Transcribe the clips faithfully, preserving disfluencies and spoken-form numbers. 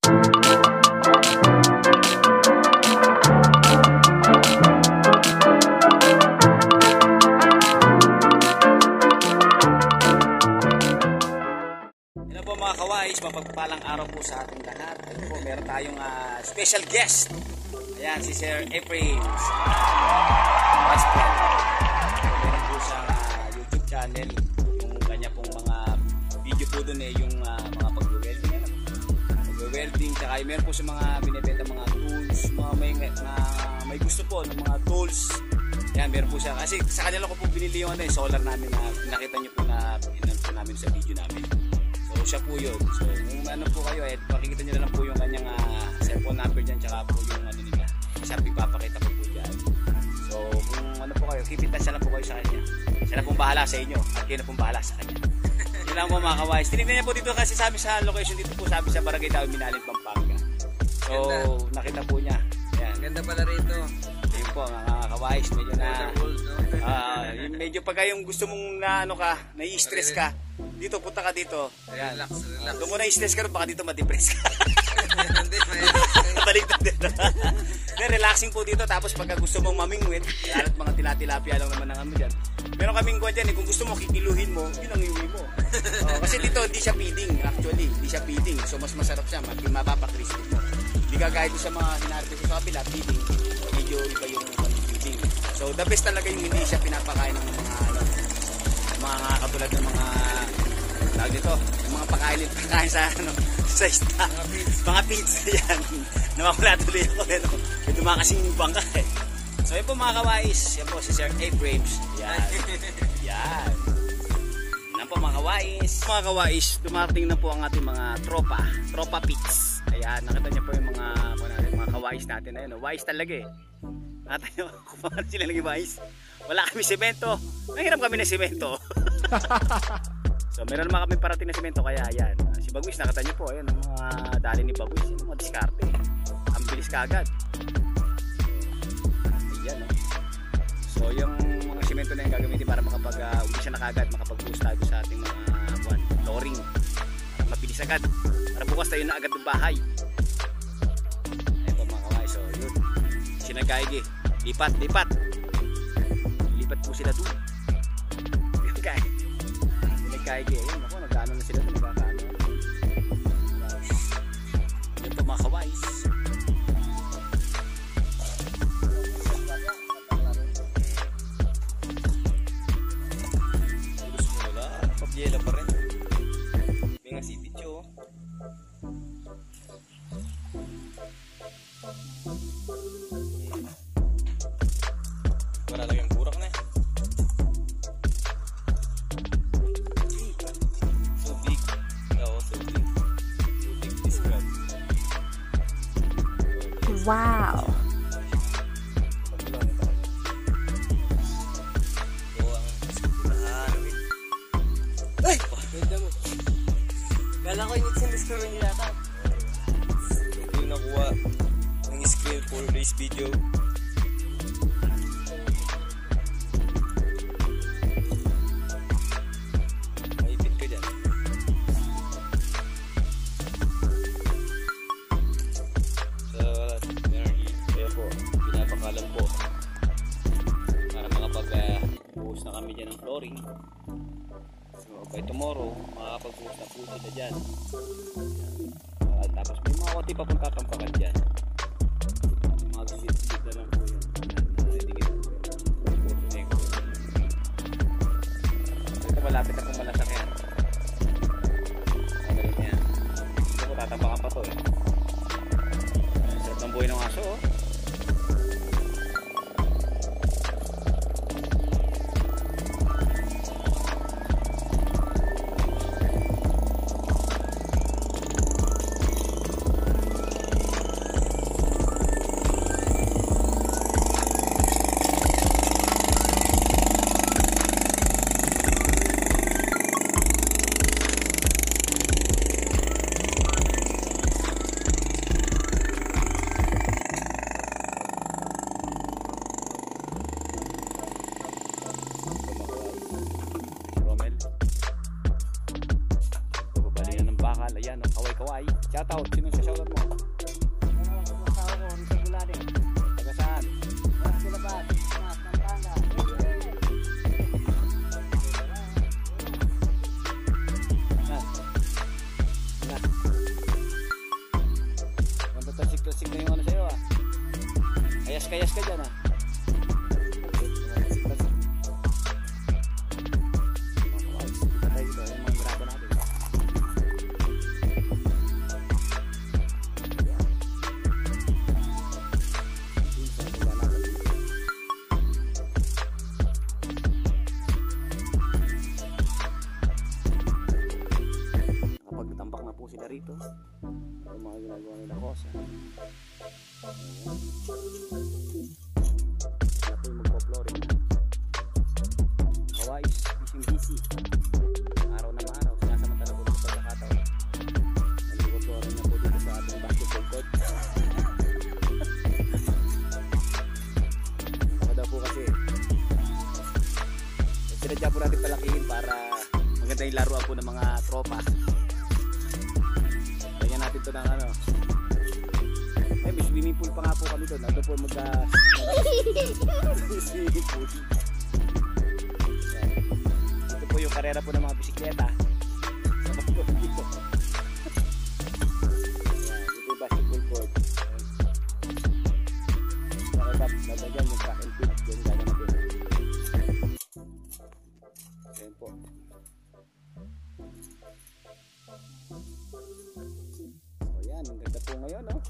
Mga kawais, mapagpalang araw po sa ating lahat. Ito po, meron tayong uh, special guest. Ayan, si Sir Efraim. Best friend. Meron po siyang uh, YouTube channel. Yung kanya pong mga video po doon eh, yung uh, mga pag-welding. Pag-welding, tsaka meron po sa mga binibenta mga tools, mga may, mga, may gusto po ng mga tools. Ayan, meron po siya. Kasi sa kanila ko po binili yung ano, eh, solar namin na nakita nyo po na pinan po namin sa video namin. So siya po yun. So kung ano po kayo, eh, makikita nyo na lang po yung kanyang uh, cellphone number dyan, tsaka po yung ano nila. Siya ipapakita ko po dyan. So kung ano po kayo, keep in touch na lang po kayo sa kanya. Siya na pong bahala sa inyo at kayo na pong bahala sa kanya. Yun lang po mga kawais. Tinignan niya po dito kasi sabi sa location dito po, sabi sa Barangay Daw Minaling, Pampanga. So ganda. Nakita po niya. Ayan. Ganda pala rito. Yun po mga kawais, medyo na uh, medyo pagka yung gusto mong na ano ka, nai-stress ka, dito, punta ka dito. Ayan. Relax, relax. Doon mo na-stress ka rin, baka dito ma-depress ka. Hindi, baliktad dito. Relaxing po dito, tapos pagka gusto mong mamingwit, lahat mga tila-tilapia lang naman ang ano dyan. Meron kaming kuha dyan eh, kung gusto mo kikiluhin mo, yun ang iwi mo. Oh, kasi dito, hindi siya feeding, actually. Hindi siya feeding. So, mas masarap siya, mapapakrisip mo. Hindi ka kahit sa mga hinarap sa kapila, feeding. Medyo iba yung feeding. So, the best talaga yung hindi siya pinapakain ng mga ano, mga katulad ng mga tawag dito, yung mga pakain pakain sa ano, sa ista, mga pizza yan. Nawawala tuloy ako eh, no? May dumakasing bangka eh. So yun po mga kawais, yan po si Sir Efraim. Yan. Yan. Yan po mga kawais. Mga kawais, dumating na po ang ating mga tropa, tropa pits. Ayan, nakita niyo po yung mga mga kawais natin. Ayun, no? Wais talaga eh. Nakita niyo kung paano sila naging wais. Wala kami semento. Nanghiram kami ng semento. So meron naman kami parating na semento, kaya ayan. Si Bagwis, nakita niyo po, ayan ang mga dali ni Bagwis, yung mga diskarte. Ang bilis kagad. Ayan, no? So yung mga semento na yung gagamitin para makapag uh, uwi siya na kagad, makapag-boost tayo sa ating mga buwan, flooring. Para mabilis agad. Para bukas tayo na agad ng bahay. Ayan po mga kaway, so yun. Sinagkaigi. Lipat, lipat. Lipat po sila doon. Kaya Kaigi, ayun, ako, nagkano na sila ito, nagkakano. Yun po mga kawais. Tulus mo wala, pabyela pa rin. May nga si Picho. Wala lang yung burak na eh. Wow. Ay! Ganda mo. Kala ko yung sin-discover nyo yata. Ito yung nakuha ng screen for race video. Maipit ka dyan. Pinapakalan po para makapag-buhos na kami dyan ng flooring. So by tomorrow makakapag-buhos na po sila dyan. Uh, tapos may mga konti pa pong tatampakan dyan. Mga visit-visit na lang po yun. Ito malapit na pong malasakyan. Magaling yan. Ito po tatampakan pa to eh. Sarap ng buhay ng aso oh. Ayan, kaway-kaway. Shoutout. Sino sa shoutout mo? Talsik-talsik na yung ano sa'yo ah. Kayas-kayas ka dyan ah. Talsik-talsik. Patay dito yung mga grabo natin. Nakapagtambak na po sila rito. Yung mga ginagawa nila kosa. Ayan. Kaya po yung magpo-flooring na. Kawais, busy busy. Araw na maaraw, sinasamantala po sa pagkakataon. Magpo-flooring na po dito sa ating basketball court. Baka daw po kasi sinadya po natin palakihin para maganda yung laruan po ng mga tropa. Ganyan natin ito ng ano. Ay, may swimming pool pa nga po kami doon. Ito po magka swimming pool. Ito po yung karera po ng mga bisikleta. Sabag po dito. Ayan, ito yung basketball court. Nakabab, lalagyan yung track and field. Yan gano'n natin. Ayan po. O yan, ang ganda po ngayon, no?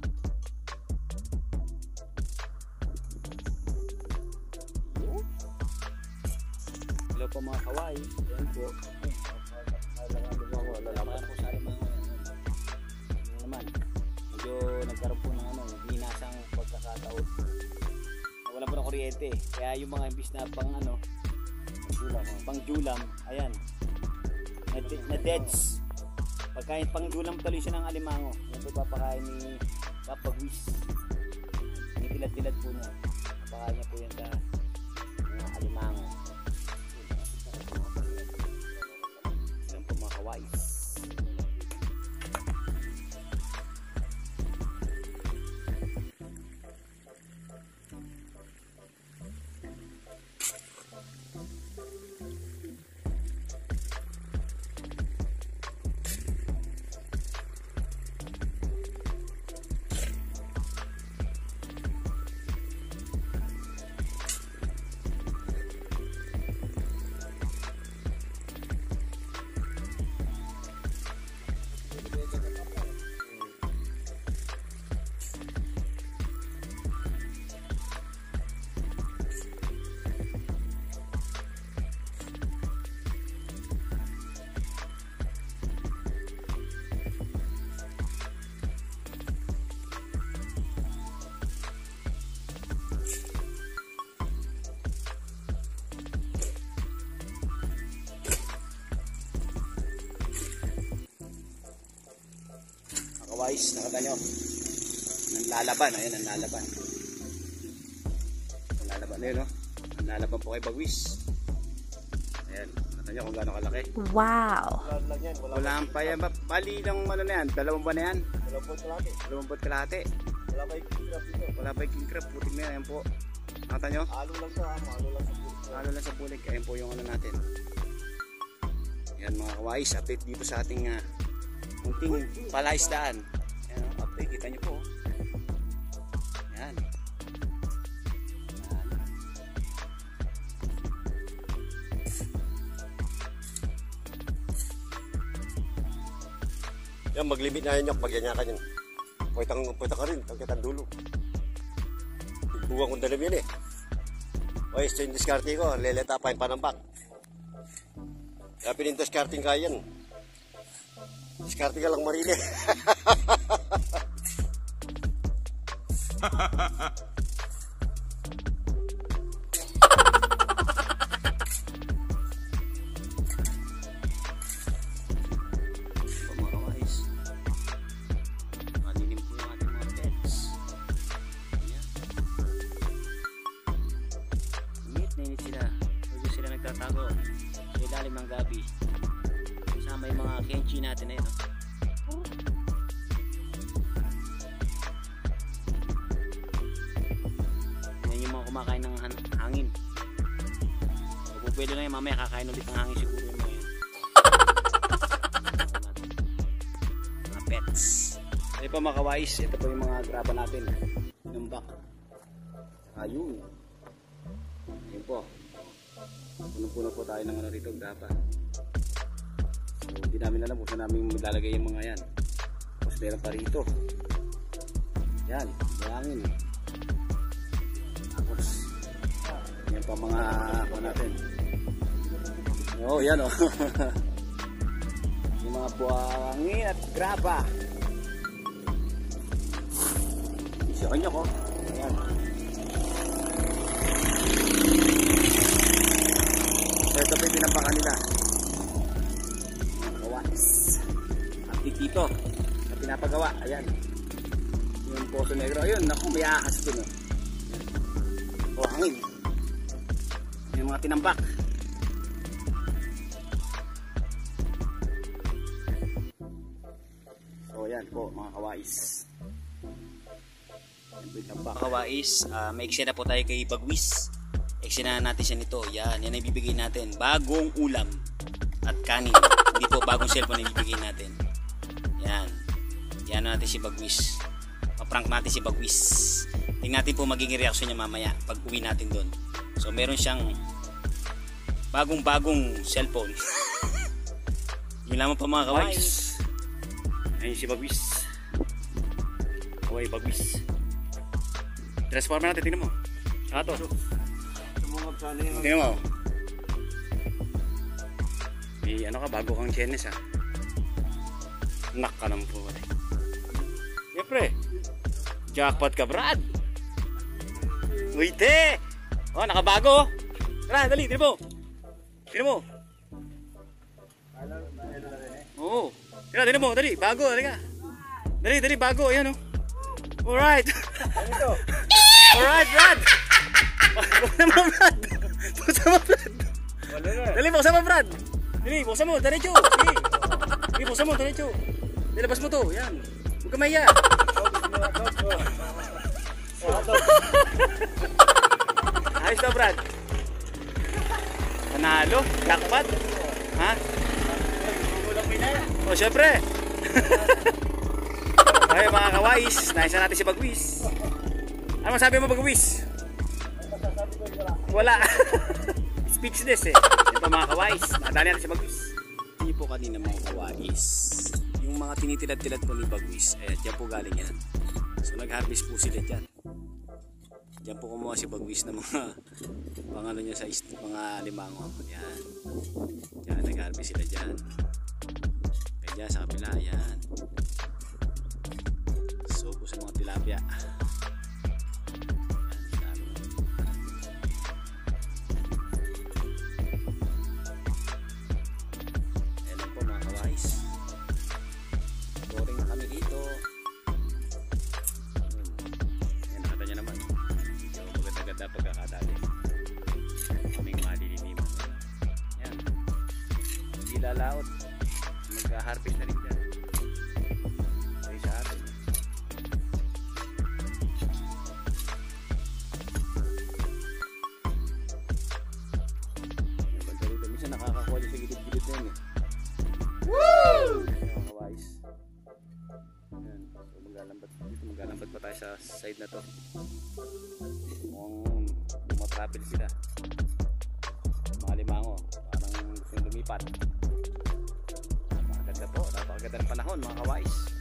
Hello po mga kawai. Ayan po. Lalaman po sa ating mga ano naman. Medyo nagkaroon po ng ano, hinasang pagkakataon. Wala po ng kuryente. Kaya yung mga imbis na pang ano, pang julam, ayan. Na, na deads. Pagkain pang julam tuloy siya ng alimango. Yan po papakain ni Papagwis. Tinitilat-tilat po niya. Papakain niya po yan sa mga alimango. Yan po mga kawais. Kawais, nakita nyo nanlalaban, ayun nanlalaban nanlalaban ayun no, nanlalaban po kay Bagwis. Ayan, nakita nyo kung gaano kalaki. Wow, wala pa yan, bali ng ano na yan, dalawang ba na yan, Dalawang buwan kalahati. dalawang ba't kalahati, Wala pa yung king crab dito. wala pa yung king crab, putik na yan. Ayan po, nakita nyo, Halo lang sa amo, halo lang sa bulik. halo lang sa pulik. Ayan po yung ano natin. Ayan mga kawais, update dito sa ating uh, munting palaisdaan. Ayan, update, kita nyo po. Ayan. Ayan. Yan, maglimit na yun yung pagyanyan ka yun. Pwetang, pwetang ka rin, tagkatang dulo. Tigbuwang kong dalam yan eh. O, ito yung diskarte ko, leleta pa yung panambak. Kaya pinindiskarting ka yan. Diskarte ka lang marili. Mga kawais, malilim po yung ating mga pets. Ayan. Init na init sila. Huwag sila nagtatago sa ilalim ng gabi. Kasama yung mga kenchi natin na yun. No? Yan yung mga kumakain ng hangin. Kung pwede na yun, mamaya kakain ulit ng hangin siguro yung mga yan. Mga pets. Ito po mga kawais, ito po yung mga graba natin. Tinambak. Ayun. Ayun po. Punong-puno po tayo ng ano rito, graba. So, hindi namin alam kung saan namin maglalagay yung mga yan. Tapos meron pa rito. Yan, buhangin. Tapos, yan pa mga ako natin. Oh, yan oh. Yung mga buhangin at graba. Isa kanya ko. Ayan. So, ito po yung pinampakan nila. Gawas. At dito na pinapagawa. Ayan. Yung Poso Negro. Ayun, naku, may ahas dun. Oh, hangin. Yung mga tinambak. So, ayan po, mga kawais. Mga kawais, uh, may eksena po tayo kay Bagwis. Eksena natin siya nito. Yan, yan ang ibibigay natin. Bagong ulam at kanin. Hindi po bagong cellphone ang ibibigay natin. Yan. Yan natin si Bagwis. Paprank natin si Bagwis. Tingnan natin po magiging reaksyon niya mamaya pag uwi natin doon. So meron siyang bagong bagong cellphone. Yun lamang pa mga kawais. Ayun si Bagwis. Kawai Bagwis. Transformer natin, tingnan mo. Ato. Tingnan mo. Eh, ano ka, bago kang Chinese ha. Nak ka naman po. Siyempre. Jackpot ka, Brad. Wait eh. Oh, nakabago. Tara, dali, tingnan mo. Tingnan mo. Oo. Tingnan, tingnan mo, dali, bago, dali ka. Dali, dali, bago, ayan o. Alright. Alright, Brad. Buksan mo, Brad. Buksan mo, Brad. Dali, buksan mo, Brad. Dali, buksan mo, diretso. Dali, dali, buksan mo, diretso. Dilabas mo to, yan. Huwag ka maya. Ayos na, Brad. Panalo, jackpot. Ha? O, syempre. Okay, mga kawais, naisa natin si Bagwis. Ano masabi mo, Bagwis? Wala. Speechless eh. Ito mga kawais, nadali natin si Bagwis. Hindi po kanina mga kawais. Yung mga tinitilad-tilad po ni Bagwis, eh, dyan po galing yan. So nag-harvest po sila dyan. Dyan po kumuha si Bagwis ng mga pangano niya sa mga limango. Yan. Dyan, nag-harvest sila dyan. Kaya dyan sa kapila, yan. So po sa mga tilapia. Pagkakadali kaming maliliniman yan, hindi lalaot, mag-harvest na rin dyan ay sa atin. Yung pagkarito minsan nakakakuha dyan sa gilid-gilid na yun eh. Woo! Mga kawais yan, so maglalambat dito, maglalambat pa tayo sa side na to. Mukhang bumatrapil sila, mga limango, parang gusto yung lumipat. Napakaganda po, napakaganda ng panahon mga kawais.